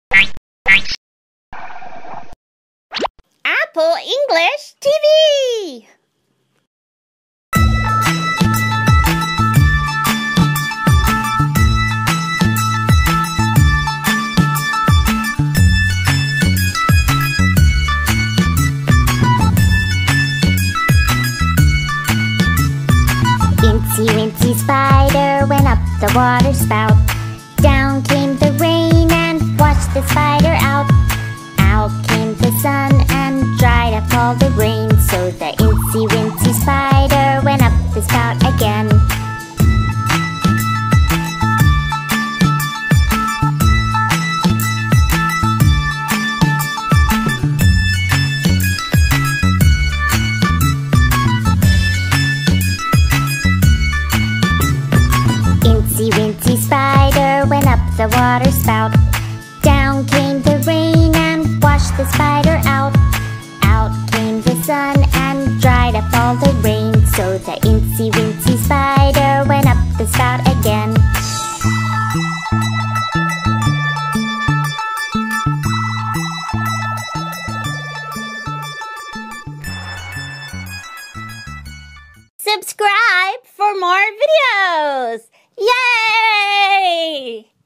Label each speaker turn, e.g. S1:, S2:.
S1: Apple English TV!
S2: Incy, Wincy spider went up the water spout. Down came the rain and washed the spider out. Out came the sun and dried up all the rain. So the Incy, Wincy spider went up the spout again. Incy, Wincy spider went up the water spout. Down came the rain and washed the spider out. Out came the sun and dried up all the rain. So the Incy, Wincy spider went up the spout again.
S1: Subscribe for more videos! Yay!